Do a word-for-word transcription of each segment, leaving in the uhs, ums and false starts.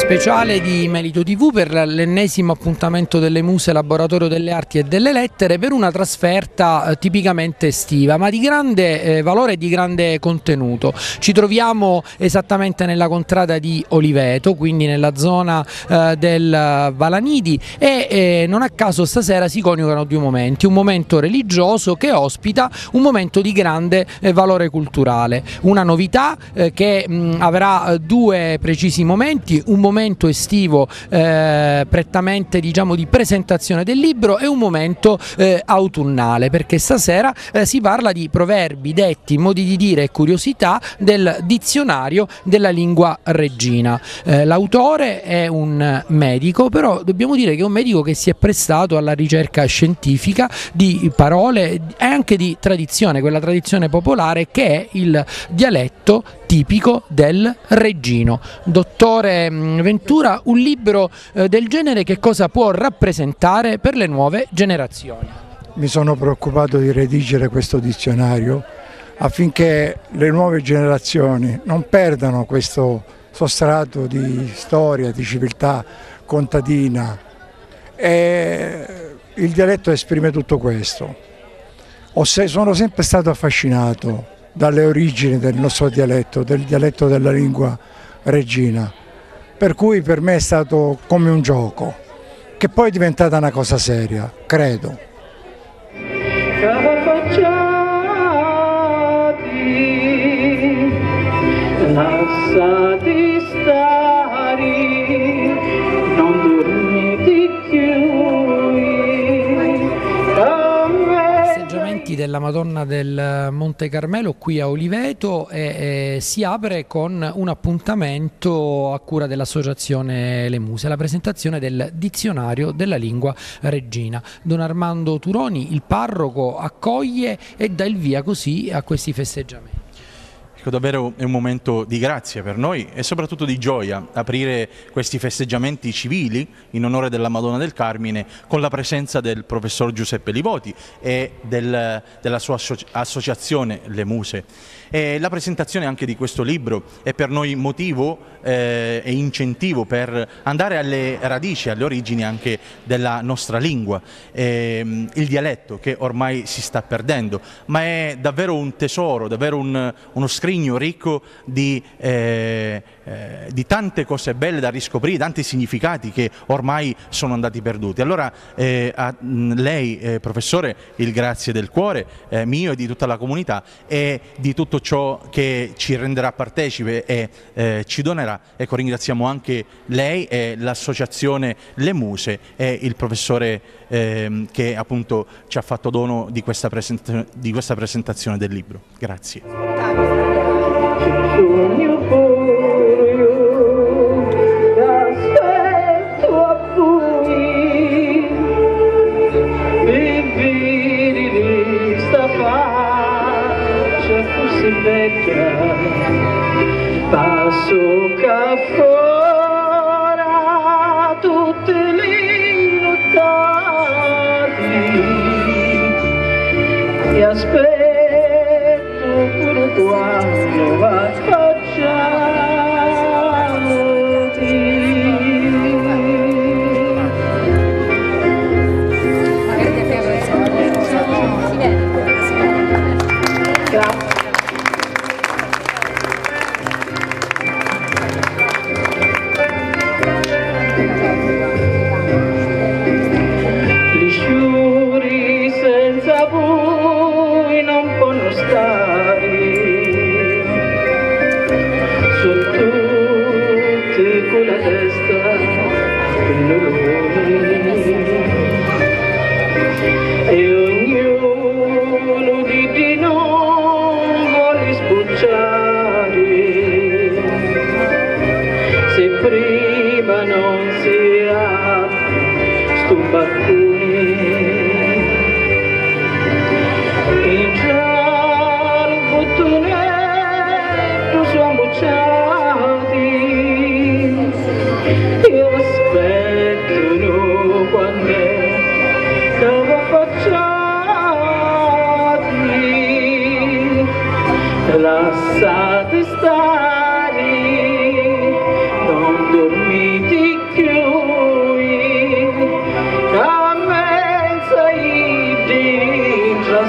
Speciale di Melito tivù per l'ennesimo appuntamento delle Muse Laboratorio delle Arti e delle Lettere per una trasferta eh, tipicamente estiva ma di grande eh, valore e di grande contenuto. Ci troviamo esattamente nella contrada di Oliveto, quindi nella zona eh, del Valanidi e eh, non a caso stasera si coniugano due momenti, un momento religioso che ospita un momento di grande eh, valore culturale, una novità eh, che mh, avrà due precisi momenti, un momento estivo eh, prettamente diciamo di presentazione del libro e un momento eh, autunnale, perché stasera eh, si parla di proverbi, detti, modi di dire e curiosità del dizionario della lingua reggina. Eh, l'autore è un medico, però dobbiamo dire che è un medico che si è prestato alla ricerca scientifica di parole e anche di tradizione, quella tradizione popolare che è il dialetto tipico del reggino. Dottore Ventura, un libro eh, del genere che cosa può rappresentare per le nuove generazioni? Mi sono preoccupato di redigere questo dizionario affinché le nuove generazioni non perdano questo sostrato di storia, di civiltà contadina, e il dialetto esprime tutto questo. Sono sempre stato affascinato dalle origini del nostro dialetto, del dialetto della lingua reggina, per cui per me è stato come un gioco, che poi è diventata una cosa seria, credo. Lasciati stare, non dormite più. Festeggiamenti della Madonna del Monte Carmelo qui a Oliveto e, e si apre con un appuntamento a cura dell'associazione Le Muse, la presentazione del dizionario della lingua reggina. Don Armando Turoni, il parroco, accoglie e dà il via così a questi festeggiamenti. Davvero è un momento di grazia per noi e soprattutto di gioia aprire questi festeggiamenti civili in onore della Madonna del Carmine con la presenza del professor Giuseppe Livoti e del, della sua associazione Le Muse. E la presentazione anche di questo libro è per noi motivo eh, e incentivo per andare alle radici, alle origini anche della nostra lingua, eh, il dialetto che ormai si sta perdendo, ma è davvero un tesoro, davvero un, uno scrigno ricco di, eh, eh, di tante cose belle da riscoprire, tanti significati che ormai sono andati perduti. Allora eh, a lei, eh, professore, il grazie del cuore eh, mio e di tutta la comunità e di tutto ciò che ci renderà partecipe e eh, ci donerà. Ecco, ringraziamo anche lei e l'associazione Le Muse e il professore eh, che appunto ci ha fatto dono di questa, di questa presentazione del libro. Grazie. Passo caffora tutte le nottati e aspetto pure quando va e ognuno di, di noi vuole sbucciare, se prima non si apre sto baccone e già il bottonetto sono bocciati e aspettano quando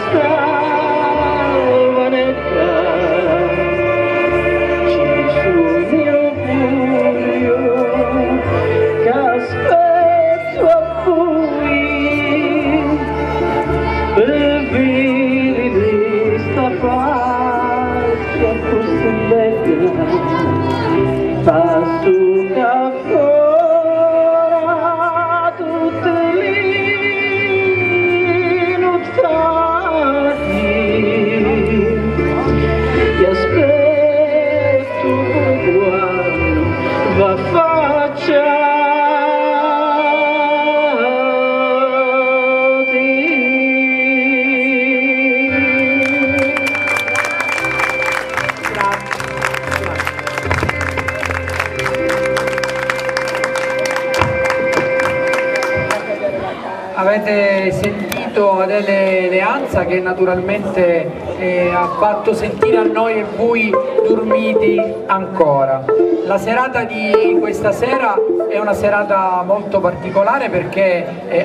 Avete sentito Adele Leanza, che naturalmente eh, ha fatto sentire a noi e voi dormiti ancora. La serata di questa sera è una serata molto particolare perché eh,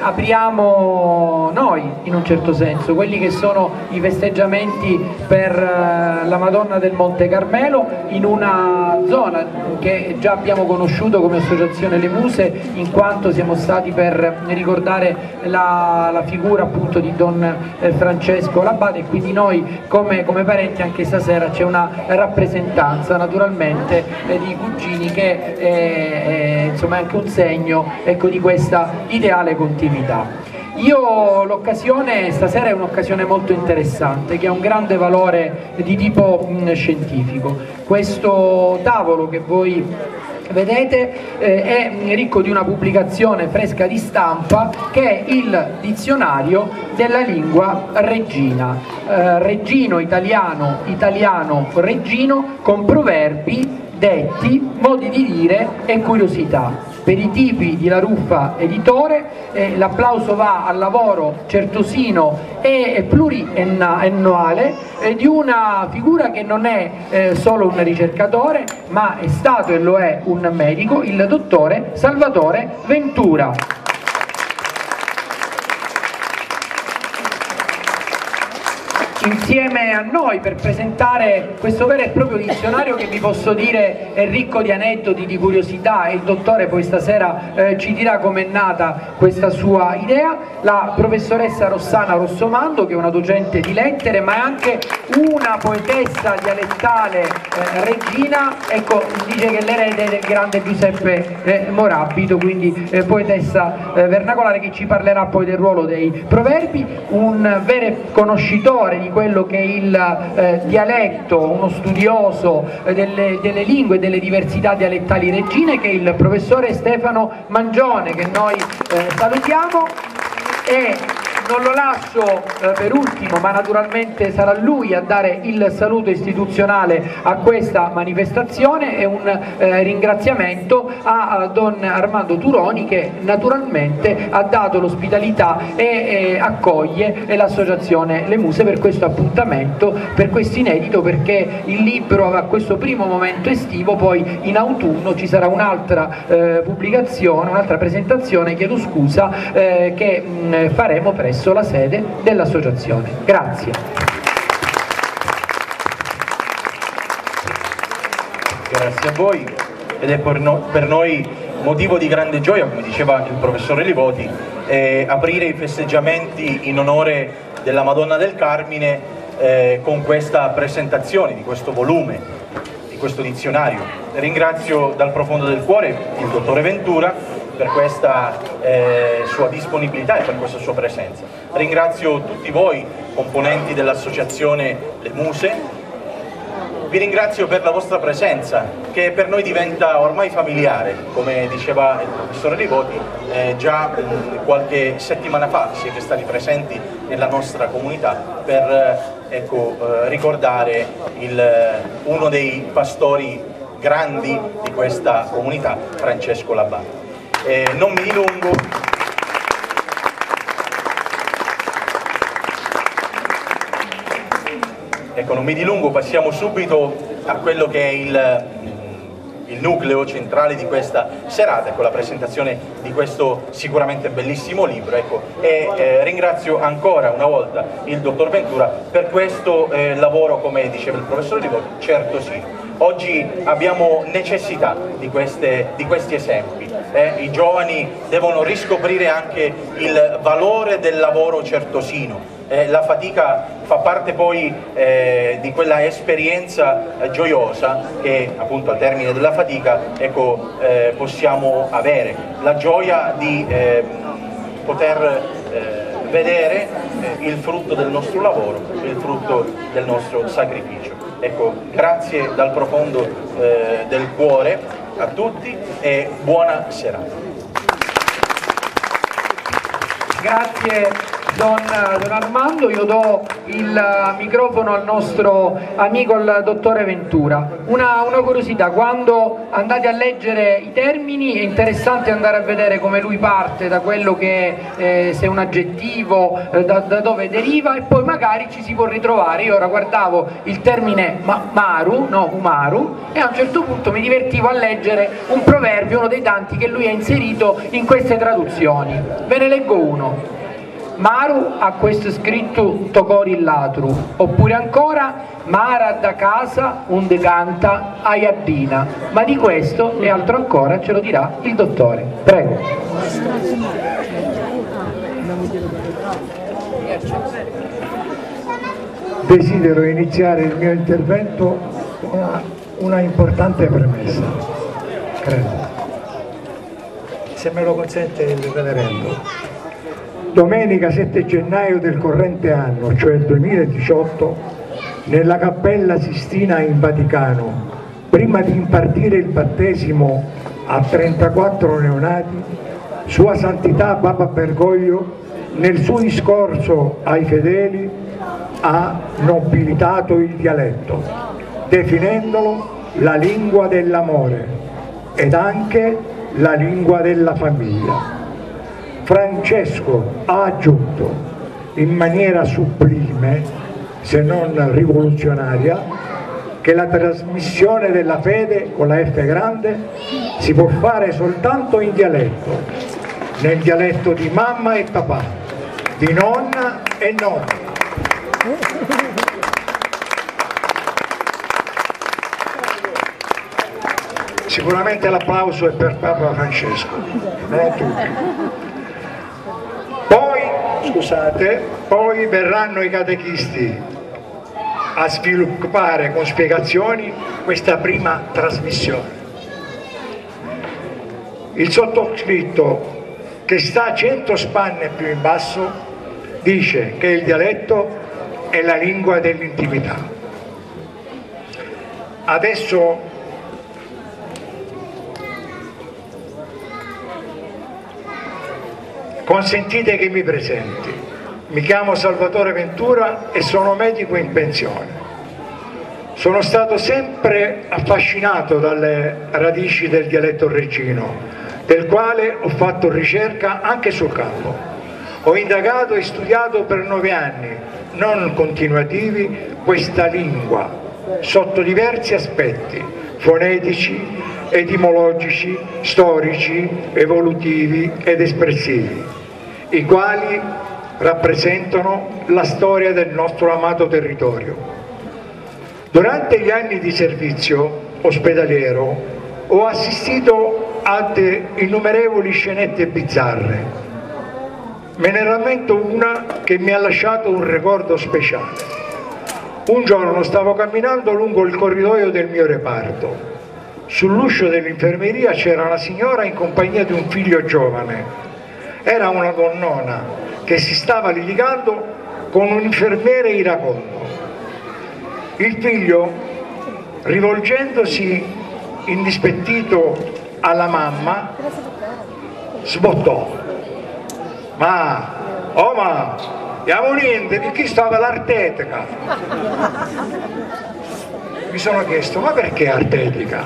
apriamo noi, in un certo senso, quelli che sono i festeggiamenti per eh, la Madonna del Monte Carmelo, in una zona che già abbiamo conosciuto come Associazione Le Muse, in quanto siamo stati per ricordare la, la figura appunto di Don eh, Francesco Labate, e quindi noi come, come parenti anche stasera c'è una rappresentanza naturalmente eh, di cugini che è, è, insomma, è anche un segno, ecco, di questa ideale continuità. Io l'occasione stasera è un'occasione molto interessante che ha un grande valore di tipo mh, scientifico. Questo tavolo che voi vedete eh, è ricco di una pubblicazione fresca di stampa che è il dizionario della lingua reggina, eh, reggino italiano, italiano reggino, con proverbi, detti, modi di dire e curiosità. Per i tipi di La Ruffa Editore eh, l'applauso va al lavoro certosino e pluriennale eh, di una figura che non è eh, solo un ricercatore, ma è stato e lo è un medico, il dottore Salvatore Ventura. Insieme a noi per presentare questo vero e proprio dizionario che vi posso dire è ricco di aneddoti, di curiosità, e il dottore poi stasera eh, ci dirà com'è nata questa sua idea, la professoressa Rossana Rossomando, che è una docente di lettere ma è anche una poetessa dialettale eh, reggina, ecco, dice che è l'erede del grande Giuseppe eh, Morabito, quindi eh, poetessa eh, vernacolare, che ci parlerà poi del ruolo dei proverbi, un vero conoscitore di quello che è il eh, dialetto, uno studioso eh, delle, delle lingue e delle diversità dialettali reggine, che è il professore Stefano Mangione, che noi eh, salutiamo. E non lo lascio eh, per ultimo, ma naturalmente sarà lui a dare il saluto istituzionale a questa manifestazione, e un eh, ringraziamento a, a Don Armando Turoni, che naturalmente ha dato l'ospitalità e eh, accoglie l'associazione Le Muse per questo appuntamento, per questo inedito, perché il libro a questo primo momento estivo, poi in autunno ci sarà un'altra eh, pubblicazione, un'altra presentazione, chiedo scusa, eh, che mh, faremo presso la sede dell'associazione. Grazie. Grazie a voi, ed è per, no, per noi motivo di grande gioia, come diceva il professore Livoti, eh, aprire i festeggiamenti in onore della Madonna del Carmine eh, con questa presentazione di questo volume, di questo dizionario. Ringrazio dal profondo del cuore il dottore Ventura per questa eh, sua disponibilità e per questa sua presenza. Ringrazio tutti voi, componenti dell'associazione Le Muse. Vi ringrazio per la vostra presenza, che per noi diventa ormai familiare. Come diceva il professore Livoti, eh, già mh, qualche settimana fa siete stati presenti nella nostra comunità per eh, ecco, eh, ricordare il, uno dei pastori grandi di questa comunità, Francesco Labate. Eh, non mi dilungo, ecco, non mi dilungo, passiamo subito a quello che è il, il nucleo centrale di questa serata, ecco, la presentazione di questo sicuramente bellissimo libro, ecco, e eh, ringrazio ancora una volta il dottor Ventura per questo eh, lavoro, come diceva il professor Livoti, certo sì. Oggi abbiamo necessità di, queste, di questi esempi, eh? I giovani devono riscoprire anche il valore del lavoro certosino. Eh, la fatica fa parte poi eh, di quella esperienza eh, gioiosa che appunto al termine della fatica, ecco, eh, possiamo avere, la gioia di eh, poter eh, vedere eh, il frutto del nostro lavoro, il frutto del nostro sacrificio. Ecco, grazie dal profondo eh, del cuore a tutti e buona serata. Grazie Don, don Armando, io do il microfono al nostro amico il dottore Ventura. Una, una curiosità, quando andate a leggere i termini è interessante andare a vedere come lui parte da quello che eh, se è un aggettivo, eh, da, da dove deriva, e poi magari ci si può ritrovare. Io ora guardavo il termine ma, maru, no, umaru, e a un certo punto mi divertivo a leggere un proverbio, uno dei tanti che lui ha inserito in queste traduzioni. Ve ne leggo uno. Maru ha questo scritto tocori latru, oppure ancora Mara da casa unde canta a Iardina, ma di questo e altro ancora ce lo dirà il dottore. Prego. Desidero iniziare il mio intervento con una, una importante premessa, credo, se me lo consente il reverendo. Domenica sette gennaio del corrente anno, cioè il duemiladiciotto, nella Cappella Sistina in Vaticano, prima di impartire il battesimo a trentaquattro neonati, Sua Santità Papa Bergoglio, nel suo discorso ai fedeli, ha nobilitato il dialetto, definendolo la lingua dell'amore ed anche la lingua della famiglia. Francesco ha aggiunto in maniera sublime, se non rivoluzionaria, che la trasmissione della fede con la F grande si può fare soltanto in dialetto, nel dialetto di mamma e papà, di nonna e nonno. Sicuramente l'applauso è per Papa Francesco, non a tutti. Poi, scusate, poi verranno i catechisti a sviluppare con spiegazioni questa prima trasmissione. Il sottoscritto, che sta cento spanne più in basso, dice che il dialetto è la lingua dell'intimità. Adesso consentite che mi presenti. Mi chiamo Salvatore Ventura e sono medico in pensione. Sono stato sempre affascinato dalle radici del dialetto reggino, del quale ho fatto ricerca anche sul campo. Ho indagato e studiato per nove anni, non continuativi, questa lingua, sotto diversi aspetti, fonetici, etimologici, storici, evolutivi ed espressivi, i quali rappresentano la storia del nostro amato territorio. Durante gli anni di servizio ospedaliero ho assistito a innumerevoli scenette bizzarre. Me ne rammento una che mi ha lasciato un ricordo speciale. Un giorno stavo camminando lungo il corridoio del mio reparto. Sull'uscio dell'infermeria c'era una signora in compagnia di un figlio giovane. Era una donnona che si stava litigando con un infermiere iracondo. Il figlio, rivolgendosi indispettito alla mamma, sbottò: ma, oh ma, andiamo niente, di chi stava l'artetica? Mi sono chiesto, ma perché artetica?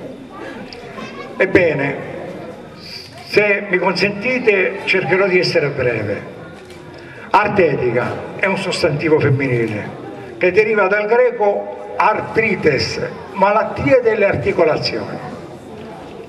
Ebbene, se mi consentite cercherò di essere breve. Artetica è un sostantivo femminile che deriva dal greco artrites, malattie delle articolazioni.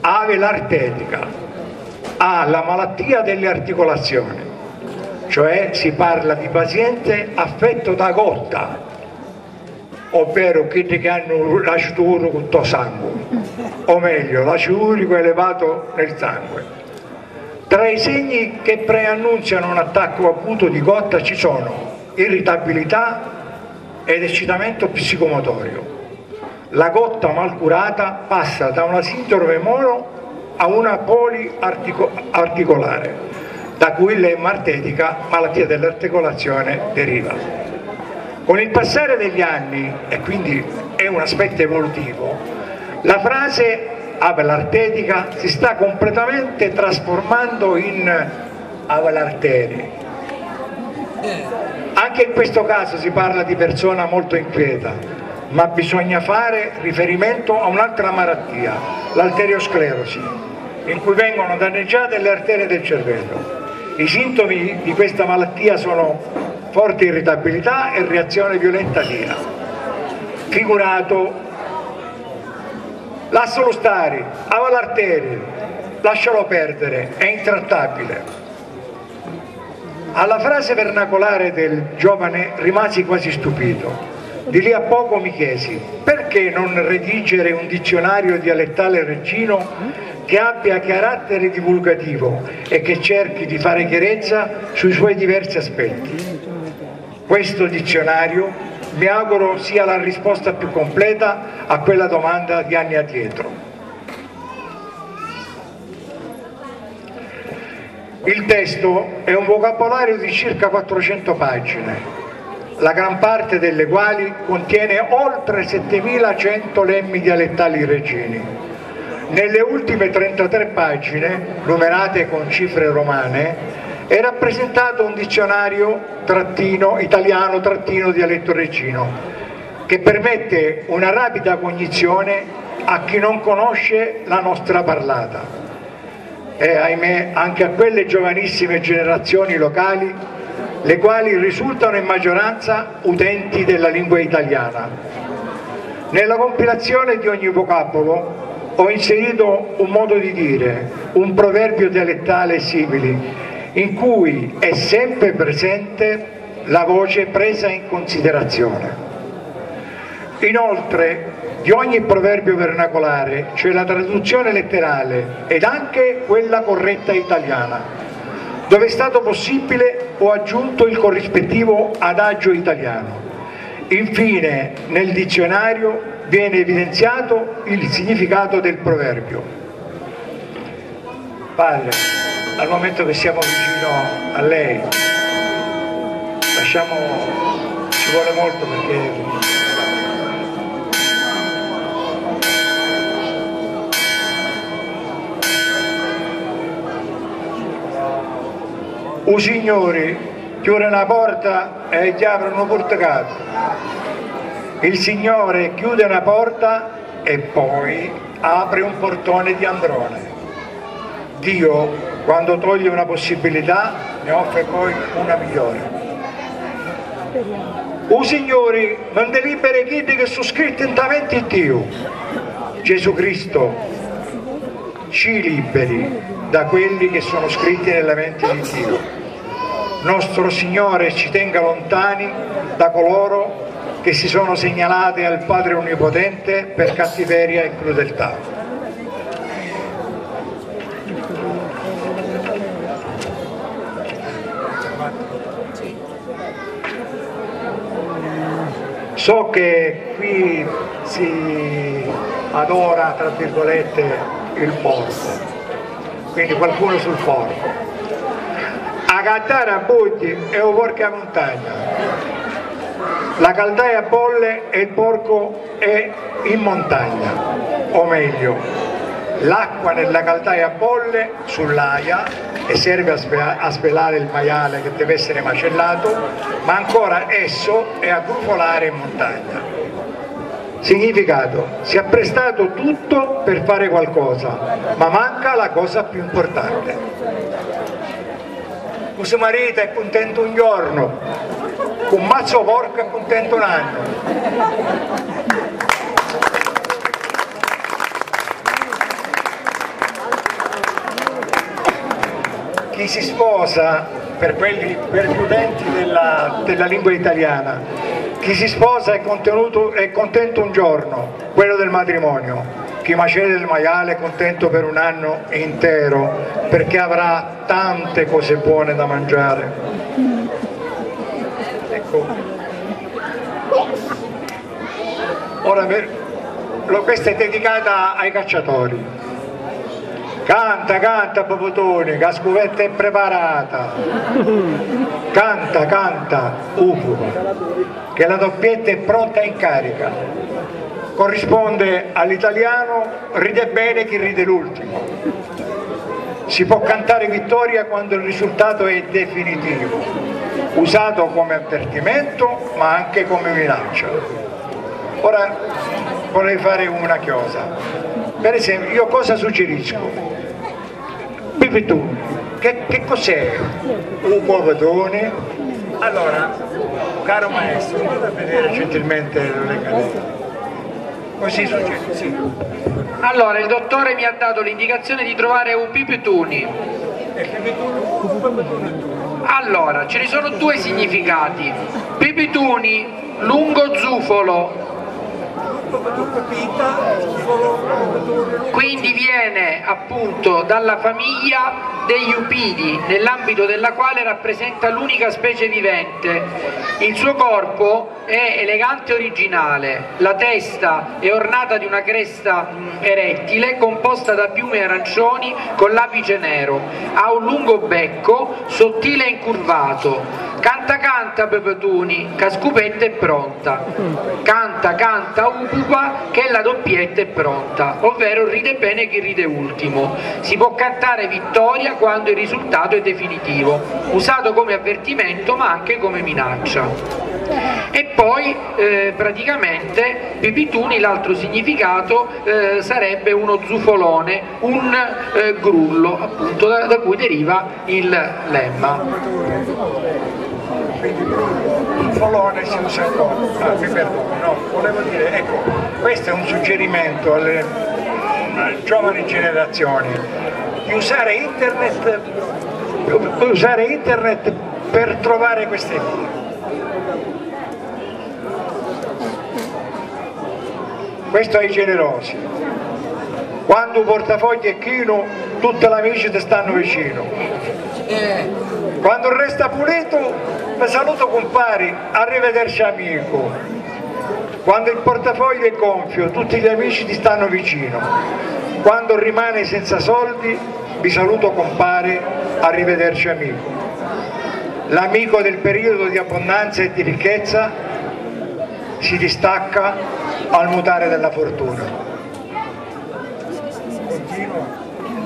Abelartetica ha la malattia delle articolazioni, cioè si parla di paziente affetto da gotta, ovvero quelli che hanno l'acido urico con il sangue, o meglio l'acido urico elevato nel sangue. Tra i segni che preannunziano un attacco acuto di gotta ci sono irritabilità ed eccitamento psicomotorio. La gotta mal curata passa da una sindrome mono a una poliarticolare, da cui l'emartetica, malattia dell'articolazione, deriva. Con il passare degli anni, e quindi è un aspetto evolutivo, la frase abelartetica si sta completamente trasformando in abelarteri. Anche in questo caso si parla di persona molto inquieta, ma bisogna fare riferimento a un'altra malattia, l'arteriosclerosi, in cui vengono danneggiate le arterie del cervello. I sintomi di questa malattia sono forte irritabilità e reazione violenta all'ira. Figurato, lascialo stare, abelarteri, lascialo perdere, è intrattabile. Alla frase vernacolare del giovane rimasi quasi stupito. Di lì a poco mi chiesi, perché non redigere un dizionario dialettale reggino che abbia carattere divulgativo e che cerchi di fare chiarezza sui suoi diversi aspetti? Questo dizionario mi auguro sia la risposta più completa a quella domanda di anni addietro. Il testo è un vocabolario di circa quattrocento pagine, la gran parte delle quali contiene oltre settemilacento lemmi dialettali reggini. Nelle ultime trentatré pagine, numerate con cifre romane, è rappresentato un dizionario trattino, italiano trattino dialetto reggino, che permette una rapida cognizione a chi non conosce la nostra parlata e, ahimè, anche a quelle giovanissime generazioni locali, le quali risultano in maggioranza utenti della lingua italiana. Nella compilazione di ogni vocabolo ho inserito un modo di dire, un proverbio dialettale simili, in cui è sempre presente la voce presa in considerazione. Inoltre, di ogni proverbio vernacolare c'è la traduzione letterale ed anche quella corretta italiana. Dove è stato possibile ho aggiunto il corrispettivo adagio italiano. Infine, nel dizionario viene evidenziato il significato del proverbio. Padre, al momento che siamo vicino a lei, lasciamo, ci vuole molto perché i signori chiudono la porta e gli aprono un portacato. Il Signore chiude una porta e poi apre un portone di androne. Dio, quando toglie una possibilità, ne offre poi una migliore. I signori non deliberi quelli che sono scritti in davanti a Dio. Gesù Cristo ci liberi da quelli che sono scritti nella mente di Dio. Nostro Signore ci tenga lontani da coloro che si sono segnalati al Padre Onnipotente per cattiveria e crudeltà. So che qui si adora, tra virgolette, il porco, quindi qualcuno sul porco. A cantare a Butti è un porco a montagna, la caldaia bolle e il porco è in montagna, o meglio, l'acqua nella caldaia bolle sull'aia e serve a svelare il maiale che deve essere macellato, ma ancora esso è a grufolare in montagna. Significato: si è prestato tutto per fare qualcosa, ma manca la cosa più importante. Questo marito è contento un giorno, un mazzo porco è contento un anno. chi si sposa, per, quelli, per gli utenti della, della lingua italiana, chi si sposa è, contenuto, è contento un giorno, quello del matrimonio. Chi macera il maiale è contento per un anno intero, perché avrà tante cose buone da mangiare. Ecco. Ora, questa è dedicata ai cacciatori. Canta, canta Popotone, che la scuvetta è preparata. Canta, canta, ufupa, che la doppietta è pronta in carica. Corrisponde all'italiano ride bene chi ride l'ultimo. Si può cantare vittoria quando il risultato è definitivo, usato come avvertimento ma anche come minaccia. Ora vorrei fare una cosa. Per esempio, io cosa suggerisco? Pipi tu, che, che cos'è un popotone? Allora, caro maestro, vado a vedere gentilmente le cadette. Così succede, sì. Allora, il dottore mi ha dato l'indicazione di trovare un pipituni. Allora, ce ne sono due significati. Pipituni, lungo zufolo. Quindi viene appunto dalla famiglia degli upidi, nell'ambito della quale rappresenta l'unica specie vivente. Il suo corpo è elegante e originale, la testa è ornata di una cresta mh, erettile composta da piume arancioni con l'apice nero, ha un lungo becco sottile e incurvato. Canta canta Pepetuni, che scupetta è pronta. Canta canta upupa, che la doppietta è pronta, ovvero ride bene chi ride ultimo. Si può cantare vittoria quando il risultato è definitivo, usato come avvertimento ma anche come minaccia. E poi eh, praticamente Pipituni, l'altro significato eh, sarebbe uno zufolone, un eh, grullo appunto da, da cui deriva il lemma. Quindi il folone si usa ancora, ah, mi perdono, no, volevo dire, ecco, questo è un suggerimento alle, alle giovani generazioni, di usare internet, usare internet per trovare queste vie. Questo ai generosi. Quando un portafoglio è chino, tutti gli amici ti stanno vicino. Quando resta pulito, mi saluto compari, arrivederci amico. Quando il portafoglio è gonfio, tutti gli amici ti stanno vicino. Quando rimani senza soldi, vi saluto compare, arrivederci amico. L'amico del periodo di abbondanza e di ricchezza si distacca al mutare della fortuna. Continua.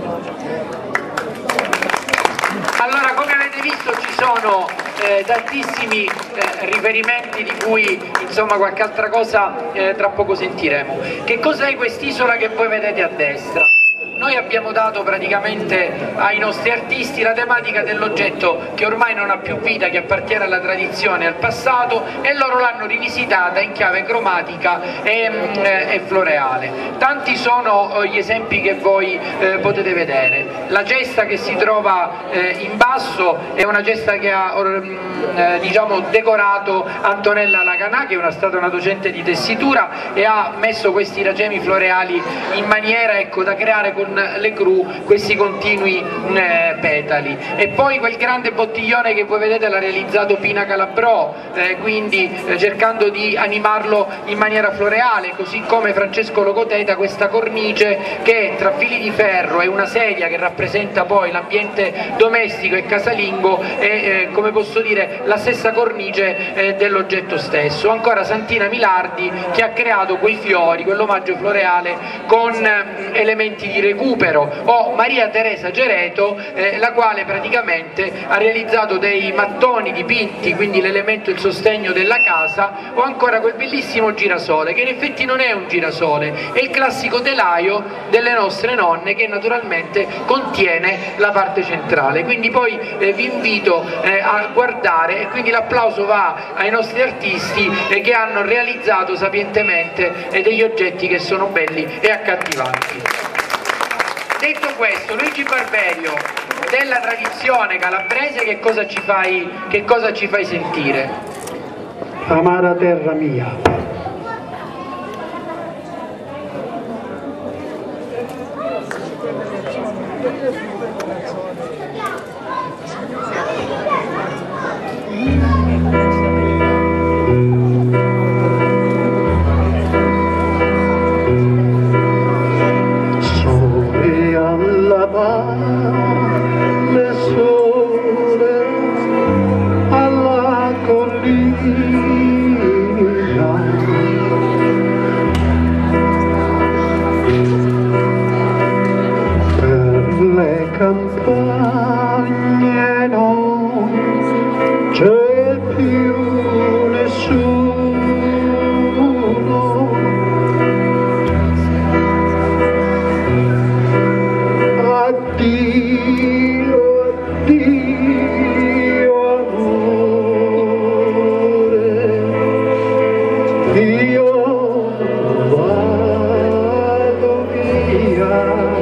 Allora, come avete visto ci sono eh, tantissimi eh, riferimenti di cui insomma qualche altra cosa eh, tra poco sentiremo. Che cos'è quest'isola che voi vedete a destra? Noi abbiamo dato praticamente ai nostri artisti la tematica dell'oggetto che ormai non ha più vita, che appartiene alla tradizione e al passato, e loro l'hanno rivisitata in chiave cromatica e, e floreale. Tanti sono gli esempi che voi eh, potete vedere. La gesta che si trova eh, in basso è una gesta che ha eh, diciamo, decorato Antonella Laganà, che è una, stata una docente di tessitura e ha messo questi ragemi floreali in maniera, ecco, da creare con le gru questi continui eh, petali. E poi quel grande bottiglione che voi vedete l'ha realizzato Pina Calabrò, eh, quindi eh, cercando di animarlo in maniera floreale, così come Francesco Logoteta questa cornice che tra fili di ferro e una sedia che rappresenta poi l'ambiente domestico e casalingo è eh, come posso dire la stessa cornice eh, dell'oggetto stesso. Ancora Santina Milardi che ha creato quei fiori, quell'omaggio floreale con eh, elementi di recupero, o Maria Teresa Gereto eh, la quale praticamente ha realizzato dei mattoni dipinti, quindi l'elemento, il sostegno della casa, o ancora quel bellissimo girasole che in effetti non è un girasole, è il classico telaio delle nostre nonne che naturalmente contiene la parte centrale. Quindi poi eh, vi invito eh, a guardare, e quindi l'applauso va ai nostri artisti eh, che hanno realizzato sapientemente eh, degli oggetti che sono belli e accattivanti. Detto questo, Luigi Barberio della tradizione calabrese, che cosa ci fai, che cosa ci fai sentire? Amara terra mia. Sole alla valle, sole alla collina, per le campagne non c'è più nessuno. Addio, addio amore, io vado via.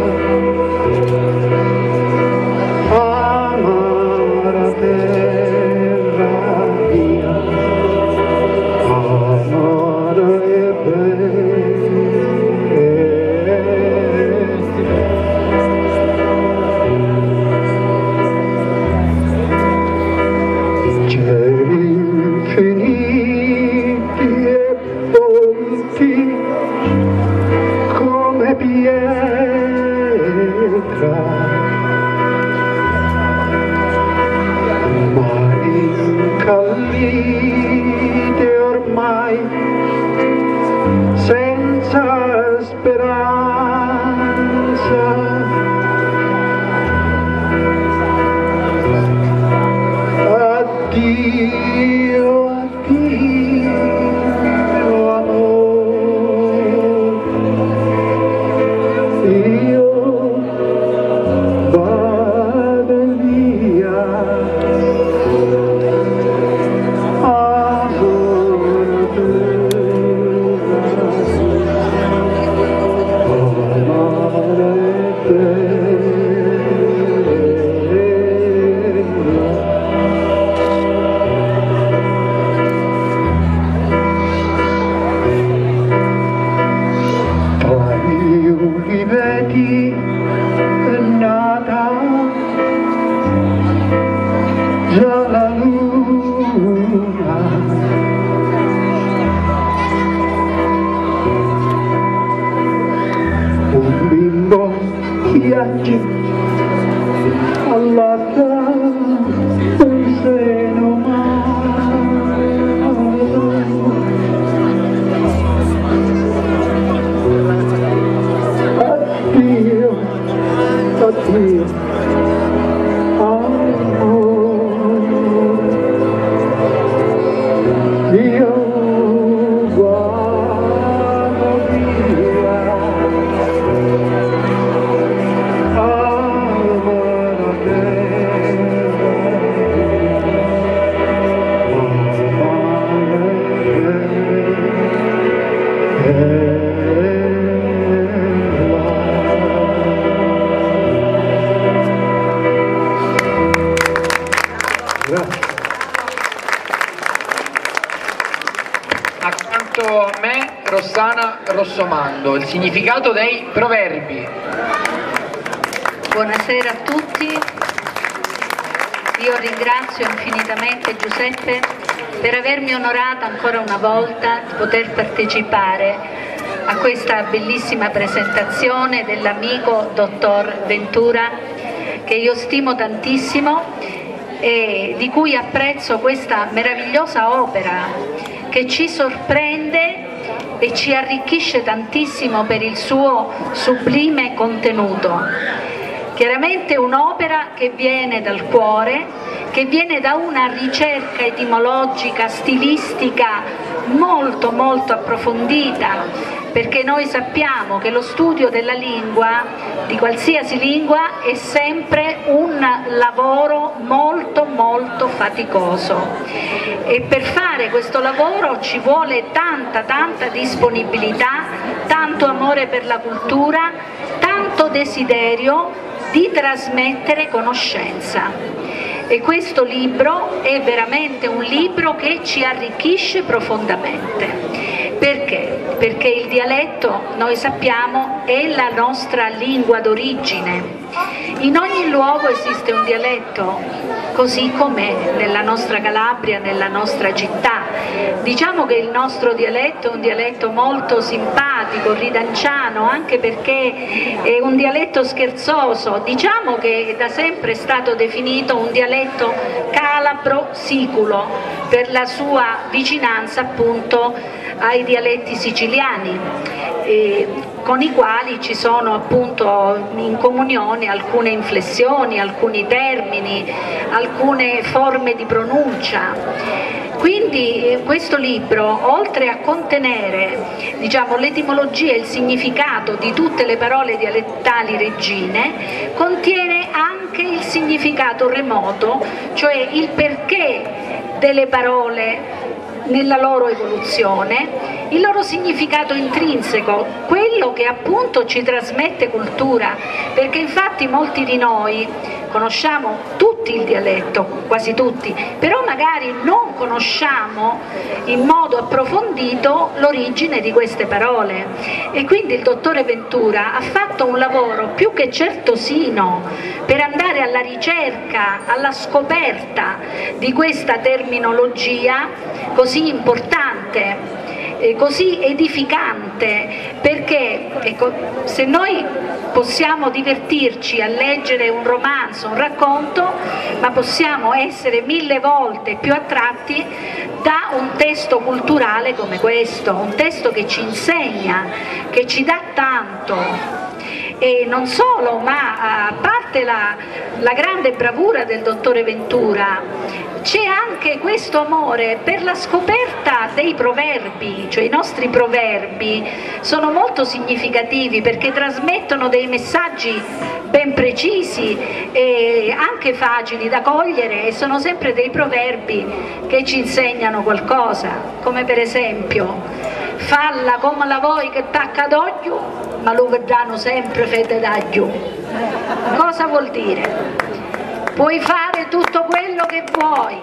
Amara terra mia, amara e cieli infiniti e volti come pietra, ma incallite ormai senza speranza. Addio, addio amore, io vado via. Amore tra gli uliveti è nata già la luna, un bimbo piange all'alta del seno malato. Addio, addio amore, io vado via. Amara Accanto a me Rossana Rossomando, il significato dei proverbi. Buonasera a tutti, io ringrazio infinitamente Giuseppe per avermi onorata ancora una volta di poter partecipare a questa bellissima presentazione dell'amico dottor Ventura, che io stimo tantissimo e di cui apprezzo questa meravigliosa opera che ci sorprende e ci arricchisce tantissimo per il suo sublime contenuto. Chiaramente un'opera che viene dal cuore, che viene da una ricerca etimologica, stilistica molto molto approfondita, perché noi sappiamo che lo studio della lingua, di qualsiasi lingua, è sempre un lavoro molto molto faticoso e per fare questo lavoro ci vuole tanta tanta disponibilità, tanto amore per la cultura, tanto desiderio, di trasmettere conoscenza. E questo libro è veramente un libro che ci arricchisce profondamente. Perché? Perché il dialetto, noi sappiamo, è la nostra lingua d'origine. In ogni luogo esiste un dialetto, così come nella nostra Calabria, nella nostra città. Diciamo che il nostro dialetto è un dialetto molto simpatico, ridanciano, anche perché è un dialetto scherzoso. Diciamo che da sempre è stato definito un dialetto calabro-siculo per la sua vicinanza appunto ai dialetti siciliani, eh, con i quali ci sono appunto in comunione alcune inflessioni, alcuni termini, alcune forme di pronuncia. Quindi eh, questo libro, oltre a contenere, diciamo, l'etimologia e il significato di tutte le parole dialettali reggine, contiene anche il significato remoto, cioè il perché delle parole nella loro evoluzione, il loro significato intrinseco, quello che appunto ci trasmette cultura, perché infatti molti di noi conosciamo tutti il dialetto, quasi tutti, però magari non conosciamo in modo approfondito l'origine di queste parole, e quindi il dottore Ventura ha fatto un lavoro più che certosino per andare alla ricerca, alla scoperta di questa terminologia così importante, così edificante, perché ecco, se noi possiamo divertirci a leggere un romanzo, un racconto, ma possiamo essere mille volte più attratti da un testo culturale come questo, un testo che ci insegna, che ci dà tanto. E non solo, ma a parte la, la grande bravura del dottore Ventura, c'è anche questo amore per la scoperta dei proverbi, cioè i nostri proverbi sono molto significativi perché trasmettono dei messaggi ben precisi e anche facili da cogliere, e sono sempre dei proverbi che ci insegnano qualcosa, come per esempio: falla come la vuoi che tacca d'occhio, ma lo vedranno sempre fette d'aglio. Cosa vuol dire? Puoi fare tutto quello che vuoi,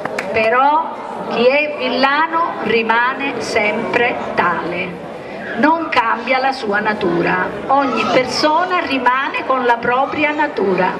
però chi è villano rimane sempre tale, non cambia la sua natura, ogni persona rimane con la propria natura.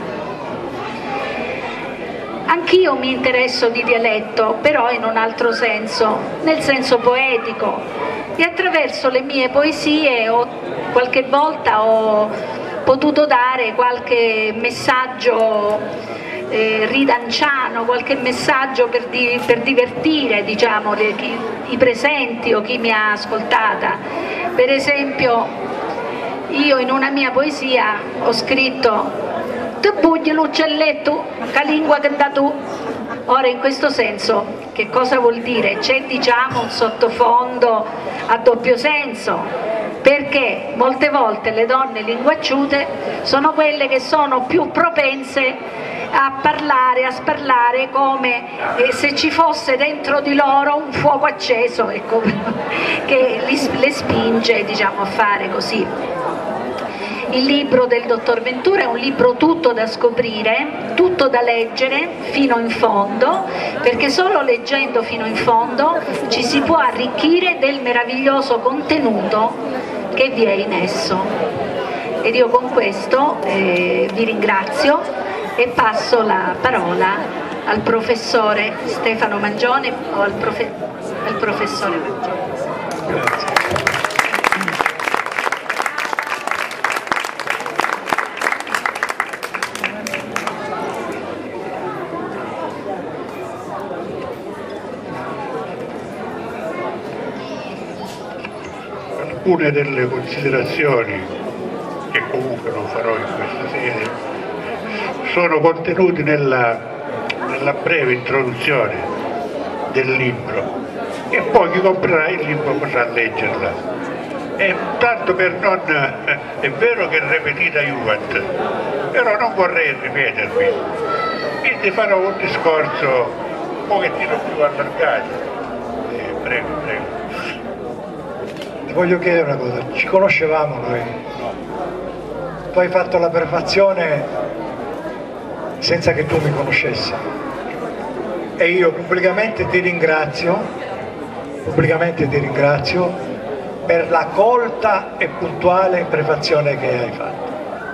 Anch'io mi interesso di dialetto, però in un altro senso, nel senso poetico, e attraverso le mie poesie ho, qualche volta ho potuto dare qualche messaggio Eh, ridanciano, qualche messaggio per, di, per divertire, diciamo, le, chi, i presenti o chi mi ha ascoltata. Per esempio, io in una mia poesia ho scritto: "Te bugli l'uccelletto, che lingua che da tu". Ora, in questo senso, che cosa vuol dire? C'è, diciamo, un sottofondo a doppio senso, perché molte volte le donne linguacciute sono quelle che sono più propense a parlare, a sparlare come eh, se ci fosse dentro di loro un fuoco acceso, ecco, che li, le spinge, diciamo, a fare così. Il libro del dottor Ventura è un libro tutto da scoprire, tutto da leggere fino in fondo, perché solo leggendo fino in fondo ci si può arricchire del meraviglioso contenuto che vi è in esso. Ed io con questo eh, vi ringrazio e passo la parola al professore Stefano Mangione o al, profe al professore Mangione. Grazie. Alcune delle considerazioni, che comunque non farò in questa sede, sono contenuti nella, nella breve introduzione del libro, e poi chi comprerà il libro potrà leggerla. E tanto per non... è vero che è ripetita Juvat, però non vorrei ripetermi, quindi farò un discorso un pochettino più allargato. Eh, prego, prego. Ti voglio chiedere una cosa, ci conoscevamo noi? Tu hai fatto la prefazione senza che tu mi conoscessi. E io pubblicamente ti ringrazio, pubblicamente ti ringrazio per la colta e puntuale prefazione che hai fatto.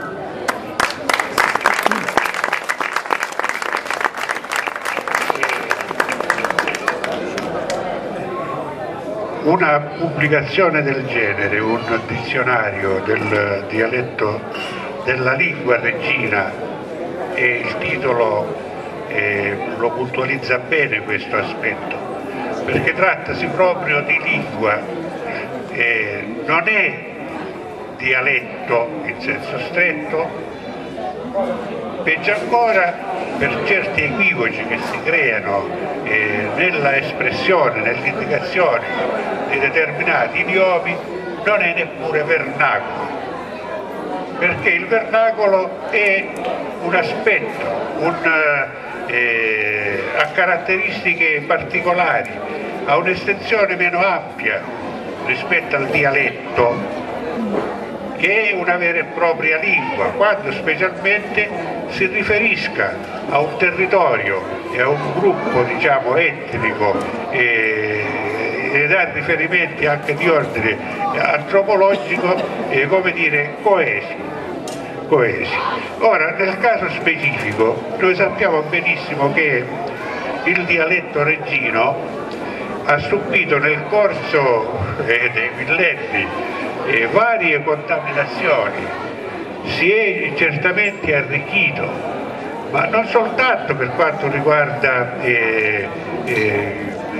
Una pubblicazione del genere, un dizionario del dialetto della lingua reggina, e il titolo eh, lo puntualizza bene questo aspetto, perché trattasi proprio di lingua, eh, non è dialetto in senso stretto, peggio ancora per certi equivoci che si creano eh, nella espressione, nell'indicazione di determinati idiomi, non è neppure vernacolo, perché il vernacolo è un aspetto, un, eh, ha caratteristiche particolari, ha un'estensione meno ampia rispetto al dialetto, che è una vera e propria lingua, quando specialmente si riferisca a un territorio e a un gruppo, diciamo, etnico e, e dà riferimenti anche di ordine antropologico, eh, come dire, coesi, coesi. Ora, nel caso specifico, noi sappiamo benissimo che il dialetto reggino ha subito nel corso eh, dei millenni eh, varie contaminazioni, si è certamente arricchito, ma non soltanto per quanto riguarda eh, eh,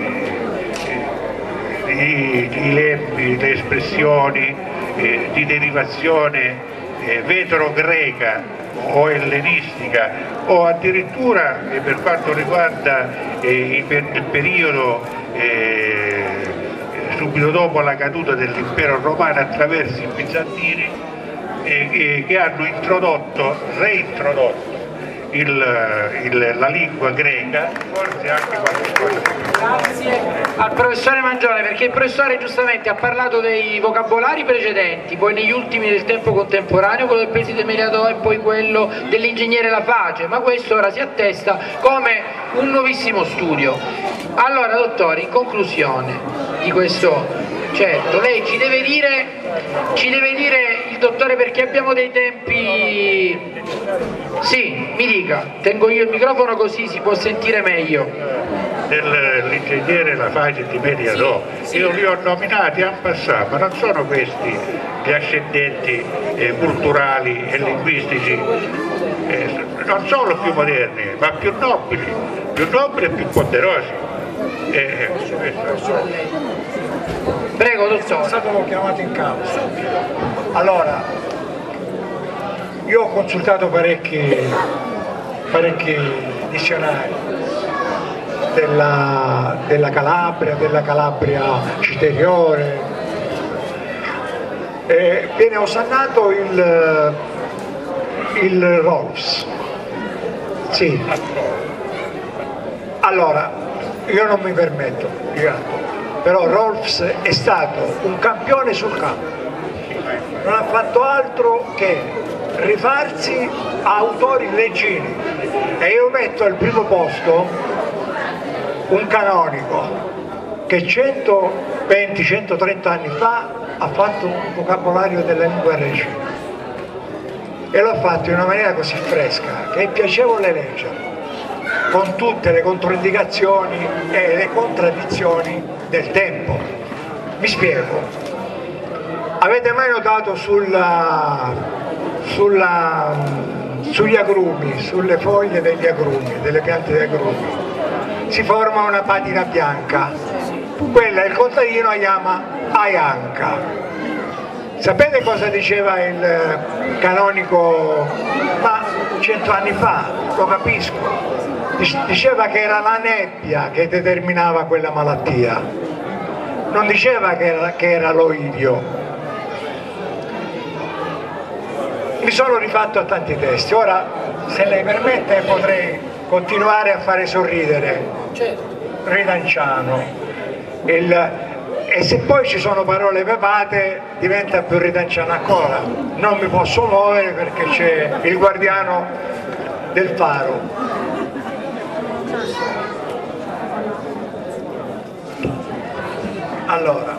eh, i, i lemmi, le espressioni eh, di derivazione eh, vetro-greca o ellenistica, o addirittura eh, per quanto riguarda eh, il, il periodo eh, subito dopo la caduta dell'impero romano attraverso i bizantini, eh, eh, che hanno introdotto, reintrodotto il, il, la lingua greca, forse anche qualcosa. Grazie al professore Mangione, perché il professore giustamente ha parlato dei vocabolari precedenti, poi negli ultimi del tempo contemporaneo, quello del Peside Meriadò e poi quello dell'ingegnere La Face, ma questo ora si attesta come un nuovissimo studio. Allora, dottore, in conclusione di questo, certo, lei ci deve dire, ci deve dire il dottore, perché abbiamo dei tempi. Sì, mi dica, tengo io il microfono così si può sentire meglio. Dell'ingegnere La Face di Meriadò, sì, io li ho nominati en passant, ma non sono questi gli ascendenti eh, culturali e linguistici, eh, non solo più moderni, ma più nobili, più nobili e più poderosi. Eh, Prego, dottore. È stato chiamato in causa. Allora, io ho consultato parecchi, parecchi dizionari della, della Calabria, della Calabria citeriore, e viene osannato il, il Rolfs. Sì. Allora, io non mi permetto, però Rolfs è stato un campione sul campo, non ha fatto altro che rifarsi a autori leggini, e io metto al primo posto un canonico che centoventi centotrenta anni fa ha fatto un vocabolario della lingua reggina, e l'ha fatto in una maniera così fresca che è piacevole leggere, con tutte le controindicazioni e le contraddizioni del tempo. Mi spiego. Avete mai notato sulla, sulla, sugli agrumi, sulle foglie degli agrumi, delle piante di agrumi, si forma una patina bianca? Quella il contadino la chiama aianca. Sapete cosa diceva il canonico, ma cento anni fa, lo capisco, diceva che era la nebbia che determinava quella malattia, non diceva che era, che era l'oidio. Mi sono rifatto a tanti testi, ora se lei permette potrei continuare a fare sorridere Ridanciano, il, e se poi ci sono parole pepate diventa più ridanciano ancora. Non mi posso muovere perché c'è il guardiano del faro. Allora,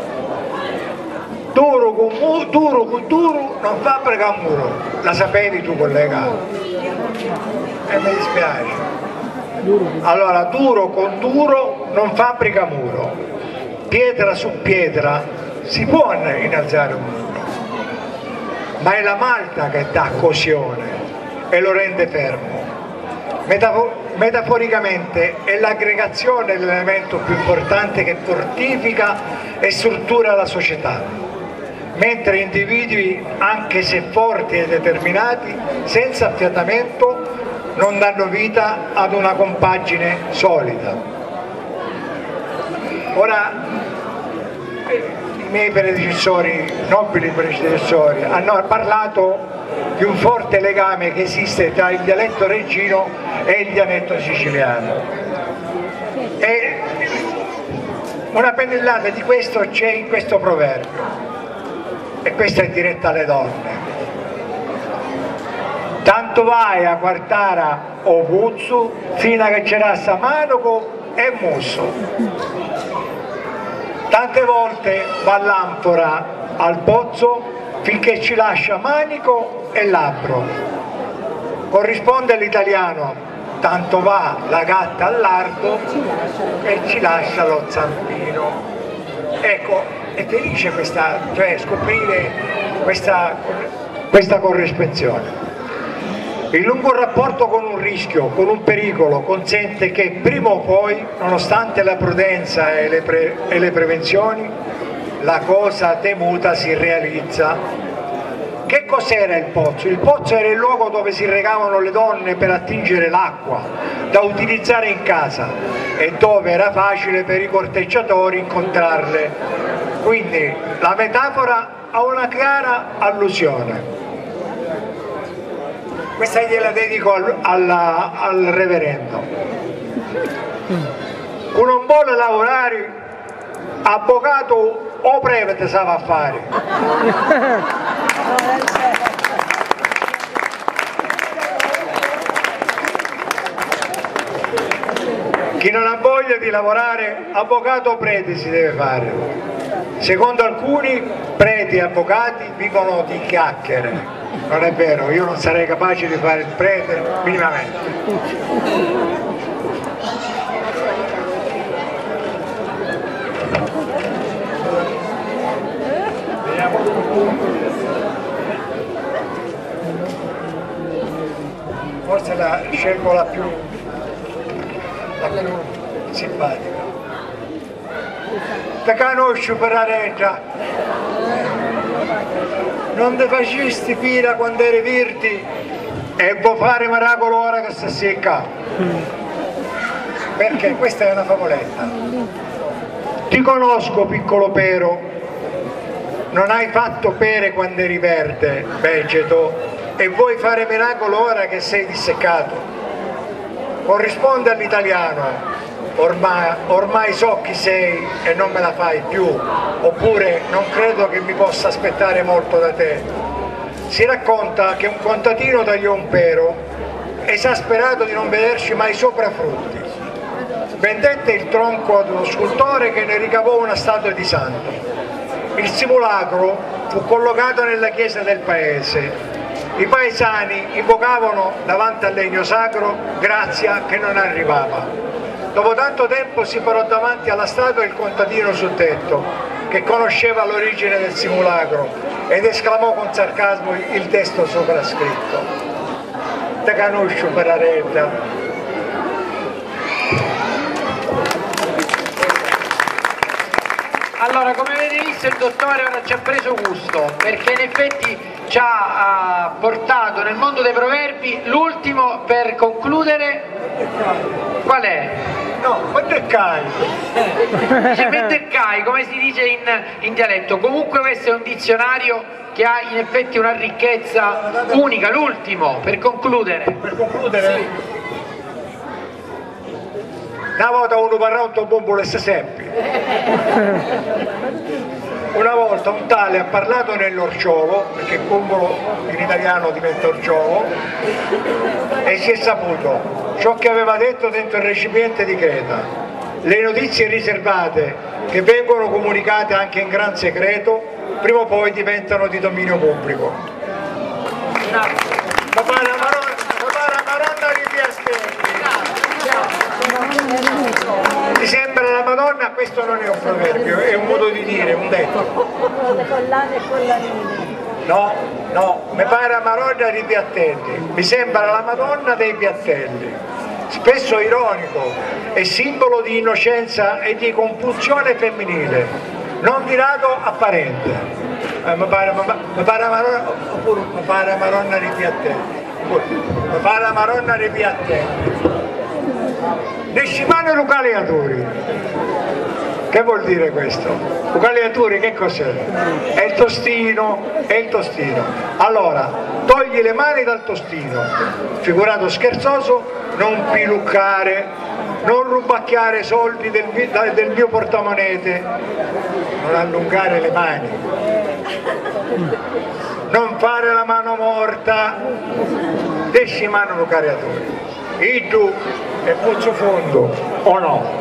duro con, mu, duro con duro non fa pregare muro, la sapevi tu collega? E mi dispiace. Allora, duro con duro non fabbrica muro, pietra su pietra si può innalzare un muro, ma è la malta che dà coesione e lo rende fermo. Metafor- metaforicamente è l'aggregazione l'elemento più importante che fortifica e struttura la società, mentre individui, anche se forti e determinati, senza affiatamento, non danno vita ad una compagine solida. Ora, i miei predecessori, nobili predecessori, hanno parlato di un forte legame che esiste tra il dialetto reggino e il dialetto siciliano. E una pennellata di questo c'è in questo proverbio, e questa è diretta alle donne. Tanto vai a quartara o puzzu fino a che c'era sta manico e musso. Tante volte va l'anfora al pozzo finché ci lascia manico e labbro. Corrisponde all'italiano: tanto va la gatta al lardo e ci lascia lo zampino. Ecco, è felice questa, cioè scoprire questa, questa corrispondenza. Il lungo rapporto con un rischio, con un pericolo, consente che prima o poi, nonostante la prudenza e le, pre e le prevenzioni, la cosa temuta si realizza. Che cos'era il pozzo? Il pozzo era il luogo dove si recavano le donne per attingere l'acqua da utilizzare in casa e dove era facile per i corteggiatori incontrarle. Quindi la metafora ha una chiara allusione. Questa gliela dedico al, alla, al reverendo. Chi non vuole lavorare, avvocato o prevete sa a fare. Chi non ha voglia di lavorare, avvocato o prete si deve fare. Secondo alcuni, preti e avvocati vivono di chiacchiere. Non è vero, io non sarei capace di fare il prete minimamente. Forse la scelgo la più, la più simpatica. Te conosci per la reggia? Non te facisti pira quando eri virti e vuoi fare miracolo ora che si secca? Perché questa è una favoletta. Ti conosco, piccolo pero, non hai fatto pere quando eri verde, vegeto, e vuoi fare miracolo ora che sei disseccato. Corrisponde all'italiano: ormai, ormai so chi sei e non me la fai più, oppure non credo che mi possa aspettare molto da te. Si racconta che un contadino tagliò un pero, esasperato di non vederci mai sopra frutti. Vendette il tronco ad uno scultore che ne ricavò una statua di santo. Il simulacro fu collocato nella chiesa del paese. I paesani invocavano davanti al legno sacro grazia che non arrivava. Dopo tanto tempo si parò davanti alla statua il contadino suddetto, che conosceva l'origine del simulacro, ed esclamò con sarcasmo il testo soprascritto: te conosco per la retta. Allora, come avete visto, il dottore ora ci ha preso gusto, perché in effetti ci ha uh, portato nel mondo dei proverbi. L'ultimo per concludere, qual è? No, Mentercai. Dice Mentercai, come si dice in, in dialetto. Comunque questo è un dizionario che ha in effetti una ricchezza unica. L'ultimo, per concludere. Per concludere? Sì. Una volta uno parla un bombo sempre. Una volta un tale ha parlato nell'orciovo, perché cumulo in italiano diventa orciovo, e si è saputo ciò che aveva detto dentro il recipiente di Creta. Le notizie riservate che vengono comunicate anche in gran segreto, prima o poi diventano di dominio pubblico. Papà la Madonna di Piastelli. Ti sembra la Madonna? Questo non è un proverbio, è un modo di dire, un detto. No, no, mi pare la Madonna di Piattelli, mi sembra la Madonna dei Piattelli, spesso ironico e simbolo di innocenza e di compulsione femminile, non di rado apparente. Eh, mi pare, mi pare, mi pare la Madonna, oppure mi pare la Madonna di Piattelli, mi pare la Madonna di Piattelli. Descimano Lucaleaturi. Che vuol dire questo? Lucaleaturi che cos'è? È il tostino, è il tostino. Allora, togli le mani dal tostino, figurato scherzoso, non piluccare, non rubacchiare soldi del, del mio portamonete, non allungare le mani, non fare la mano morta, descimano Lucaleaturi. E tu è pozzo fondo o no?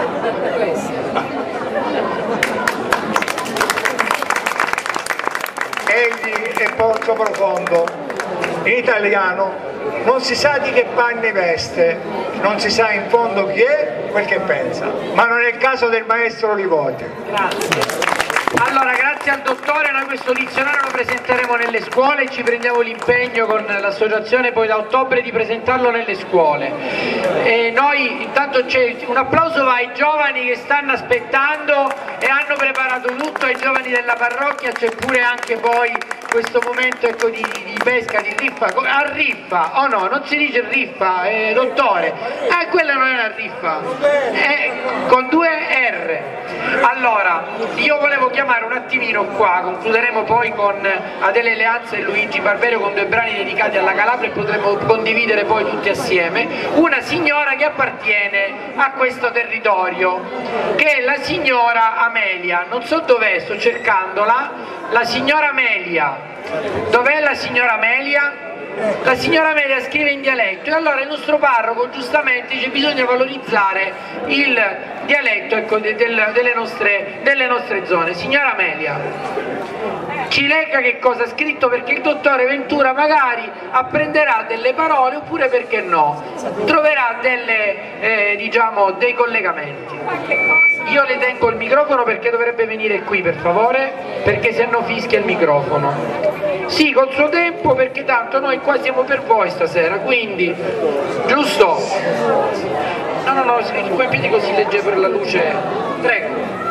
Egli è pozzo profondo. In italiano non si sa di che panni veste, non si sa in fondo chi è, quel che pensa, ma non è il caso del maestro Livoti. Grazie. Allora, grazie al dottore, noi questo dizionario lo presenteremo nelle scuole e ci prendiamo l'impegno con l'associazione poi da ottobre di presentarlo nelle scuole. E noi intanto c'è un applauso va ai giovani che stanno aspettando e hanno preparato tutto, ai giovani della parrocchia, c'è pure anche poi questo momento ecco, di, di pesca, di riffa, a riffa, o oh no, non si dice riffa, eh, dottore, eh, quella non è una riffa, eh, con due R. Allora, io volevo chiamare un attimino qua, concluderemo poi con Adele Leanza e Luigi Barbero con due brani dedicati alla Calabria e potremo condividere poi tutti assieme, una signora che appartiene a questo territorio, che è la signora Amelia, non so dov'è, sto cercandola, la signora Amelia, dov'è la signora Amelia? La signora Amelia scrive in dialetto e allora il nostro parroco giustamente dice bisogna valorizzare il dialetto ecco, de, del, delle, nostre, delle nostre zone. Signora Amelia, ci legga che cosa ha scritto perché il dottore Ventura magari apprenderà delle parole oppure perché no, troverà delle, eh, diciamo, dei collegamenti. Io le tengo il microfono perché dovrebbe venire qui per favore, perché se no fischia il microfono. Sì, col suo tempo perché tanto noi qua siamo per voi stasera, quindi, giusto? No, no, no, si qua in piedi così legge per la luce, prego.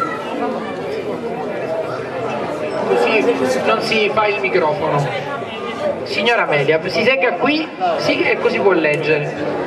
Così non si fa il microfono. Signora Amelia, si segga qui, sì, e così può leggere.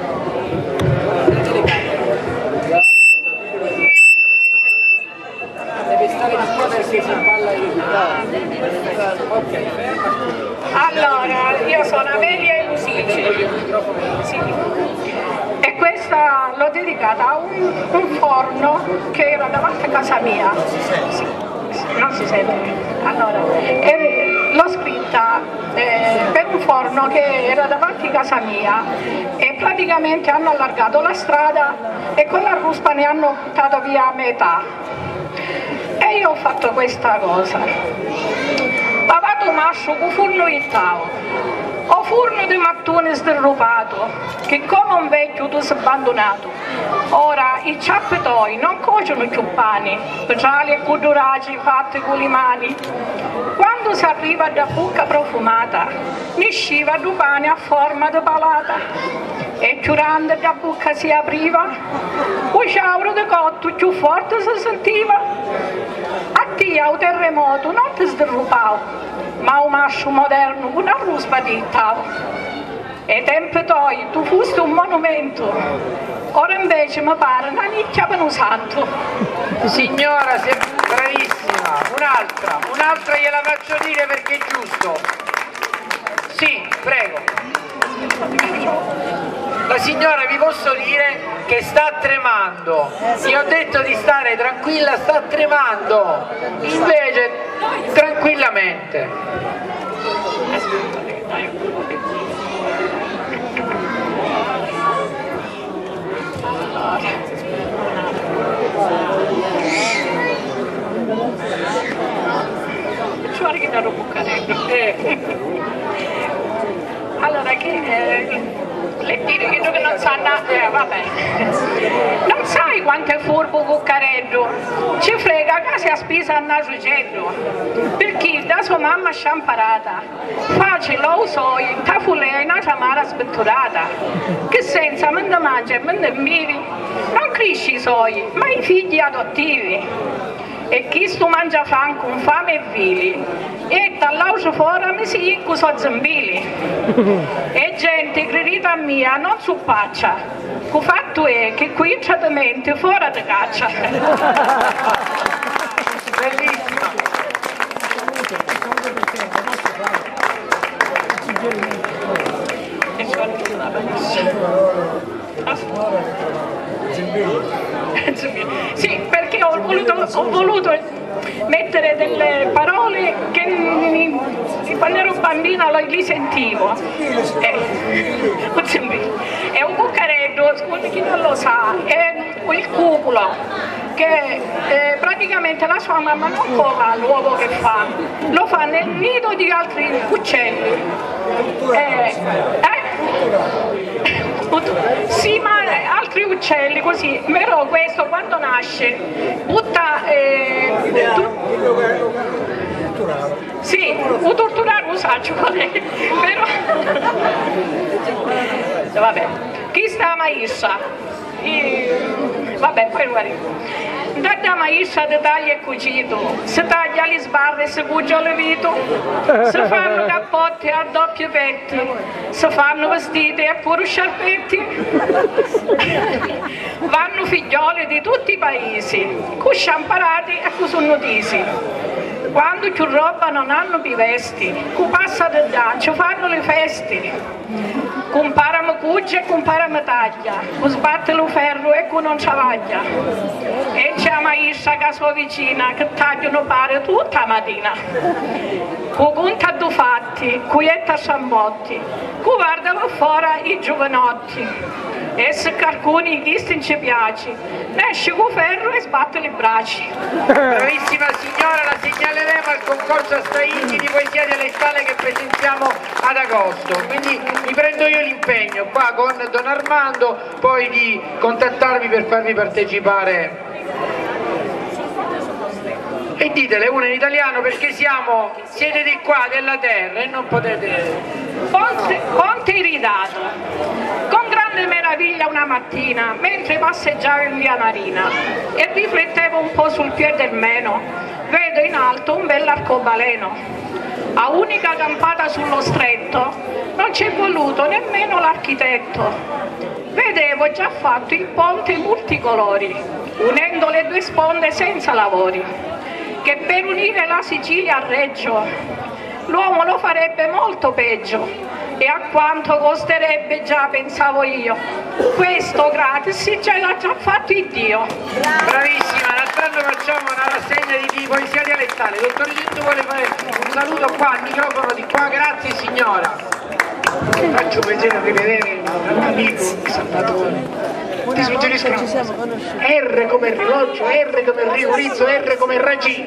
Allora, io sono Amelia Elusici sì. E questa l'ho dedicata a un, un forno che era davanti a casa mia. Sì. Non si sente. Allora, l'ho scritta eh, per un forno che era davanti a casa mia e praticamente hanno allargato la strada e con la ruspa ne hanno buttato via a metà. E io ho fatto questa cosa. Lavato mascio con furno in tavolo, o furno di mattone sderrupato, che come un vecchio tu sei abbandonato. Ora i ciappetoi non cuociono più pani, speciali e cuduraci fatti con le mani. Quando si arriva da bucca profumata, mi sciva due pani a forma di palata. E più grande da bocca si apriva, un ciauro di cotto più forte si sentiva. A te al terremoto non ti sderrupavo, ma un mascio moderno con una ruspa dittavo. E tempo toi tu fusti un monumento, ora invece mi pare una nicchia per un santo. Signora, sei bravissima, un'altra, un'altra gliela faccio dire perché è giusto. Sì, prego. La signora, vi posso dire che sta tremando. Io ho detto di stare tranquilla, sta tremando. Invece, tranquillamente. Guarda che danno buccarello. Allora, che eh, le dire che tu non sanno, eh, vabbè, non sai quanto è furbo Cuccareddo, ci frega che si ha spesa a Nasugello, perché da sua mamma ci ha imparata, facile lo so, in tafulè una ciamara spetturata, che senza me ne mangia e me ne bevi, non cresci i suoi, ma i figli adottivi. E chi sto mangia fan con fame e vili, e dall'auto fuori mi si incuso zambili. E gente credita mia non suppaccia, il fatto è che qui c'è da mente fuori di caccia. Bellissima. Sì, perché ho voluto, ho voluto mettere delle parole che quando ero bambina li sentivo. Eh, è un cuccareddo, scusi chi non lo sa, è il cuculo che eh, praticamente la sua mamma non cova l'uovo che fa, lo fa nel nido di altri uccelli. Eh, eh? Sì, ma altri uccelli così, però questo quando nasce butta eh, sì, un torturare lo saggio però vabbè, chi sta a Maissa? I... vabbè, poi guarda. Da maisha di taglia e cucito, si taglia le sbarre e si cucia le vito, si fanno cappotti a doppio petti, si fanno vestiti e pure sciarpetti, vanno figlioli di tutti i paesi, con sciamparati e con sonnotisi. Quando più roba non hanno più vesti, con passa del gancio fanno le feste, comparano cuccia e comparano taglia, con sbatte lo ferro e con non ciavaglia. E c'è la maisha che sua vicina che tagliano pare tutta la mattina. Con conta due fatti, cuietta sammotti, con guardano fuori i giovanotti. E se alcuni chi non ci piace, esce con ferro e sbatte le braccia. Bravissima signora, la segnaleremo al concorso a Staigni di poesia dialettale che presentiamo ad agosto. Quindi mi prendo io l'impegno qua con Don Armando poi di contattarvi per farvi partecipare. E ditele una in italiano perché siamo, siete di qua, della terra e non potete... Ponte, ponte iridato. Con grande meraviglia una mattina, mentre passeggiavo in via Marina e riflettevo un po' sul piede del meno, vedo in alto un bell'arcobaleno. A unica campata sullo stretto non ci è voluto nemmeno l'architetto. Vedevo già fatto il ponte multicolori, unendo le due sponde senza lavori, che per unire la Sicilia a Reggio l'uomo lo farebbe molto peggio, e a quanto costerebbe già pensavo io. Questo gratis ce l'ha già fatto il Dio. Bravissima, d'altronde facciamo una rassegna di, di poesia dialettale. Dottor Gitto vuole fare un saluto qua al microfono di qua, grazie signora. Faccio piacere di vedere l'amico Salvatore. Ti suggeriscono R come rilogio, R come riurizzo, R come ragino.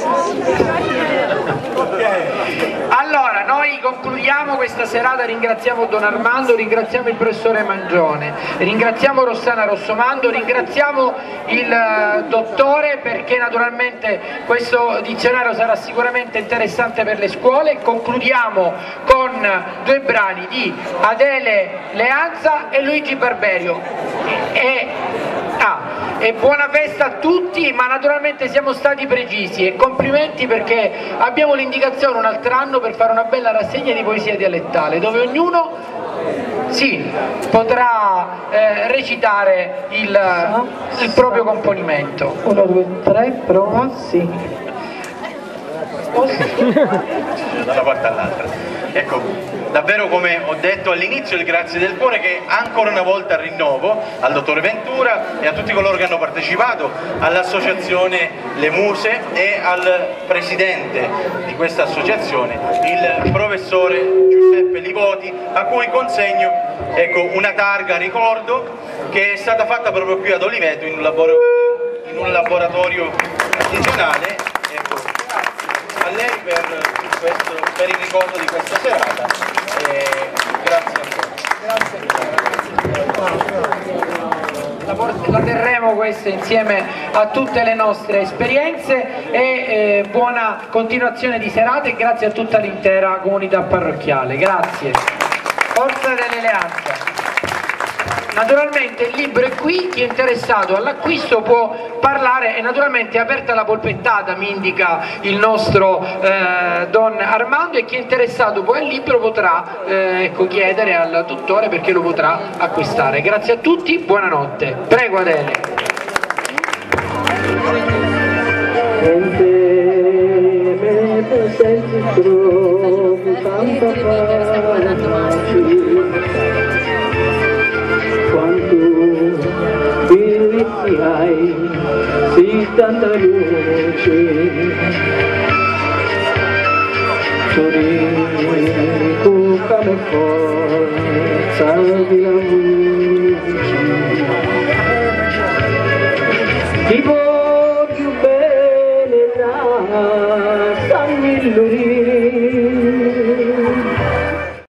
Allora, noi concludiamo questa serata, ringraziamo Don Armando, ringraziamo il professore Mangione, ringraziamo Rossana Rossomando, ringraziamo il dottore perché naturalmente questo dizionario sarà sicuramente interessante per le scuole. Concludiamo con due brani di Adele Leanza e Luigi Barberio. E, ah, e buona festa a tutti, ma naturalmente siamo stati precisi e complimenti perché abbiamo l'indicazione un altro anno per fare una bella rassegna di poesia dialettale dove ognuno sì, potrà eh, recitare il, il proprio componimento. Uno, due, tre, prova, sì. da una parte all'altra. Ecco, davvero come ho detto all'inizio, il grazie del cuore che ancora una volta rinnovo al dottore Ventura e a tutti coloro che hanno partecipato, all'associazione Le Muse e al presidente di questa associazione, il professore Giuseppe Livoti, a cui consegno ecco, una targa ricordo che è stata fatta proprio qui ad Oliveto in un, labor in un laboratorio artigianale. Ecco, a lei per, questo, per il ricordo di questa serata. E grazie ancora. La terremo questa insieme a tutte le nostre esperienze e eh, buona continuazione di serata e grazie a tutta l'intera comunità parrocchiale. Grazie. Forza dell'Eleanza. Naturalmente il libro è qui, chi è interessato all'acquisto può parlare e naturalmente è aperta la polpettata, mi indica il nostro eh, Don Armando, e chi è interessato poi al libro potrà eh, ecco, chiedere al dottore perché lo potrà acquistare. Grazie a tutti, buonanotte. Prego Adele. Diritti hai, sì tanta luce, Torino come forza di la luce, ti voglio bene da San Luigi.